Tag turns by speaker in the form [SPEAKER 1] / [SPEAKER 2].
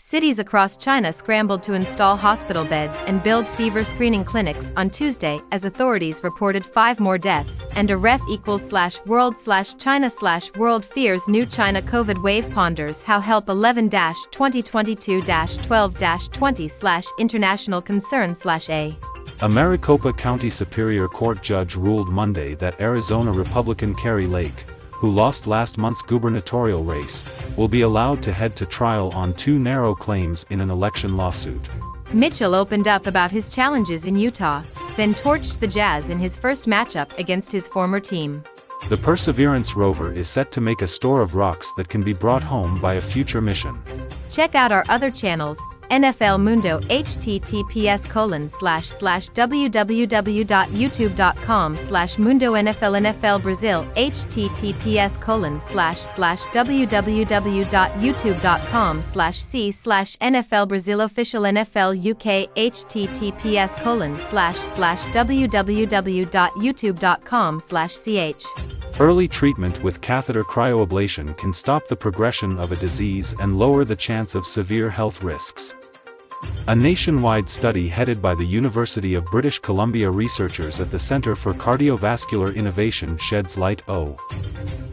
[SPEAKER 1] Cities across China scrambled to install hospital beds and build fever screening clinics on Tuesday as authorities reported 5 more deaths, and a ref=world/China/world fears new China COVID wave ponders how help 11-2022-12-20/international concern/A.
[SPEAKER 2] A Maricopa County Superior Court judge ruled Monday that Arizona Republican Kari, who lost last month's gubernatorial race, will be allowed to head to trial on 2 narrow claims in an election lawsuit.
[SPEAKER 1] Mitchell opened up about his challenges in Utah, then torched the Jazz in his first matchup against his former team.
[SPEAKER 2] The Perseverance rover is set to make a store of rocks that can be brought home by a future mission.
[SPEAKER 1] Check out our other channels, NFL Mundo, https://www.youtube.com/Mundo NFL, NFL Brazil, https://www.youtube.com/c/NFL Brazil Official, NFL UK, https://www.youtube.com/ch.
[SPEAKER 2] Early treatment with catheter cryoablation can stop the progression of a disease and lower the chance of severe health risks. A nationwide study headed by the University of British Columbia researchers at the Center for Cardiovascular Innovation sheds light on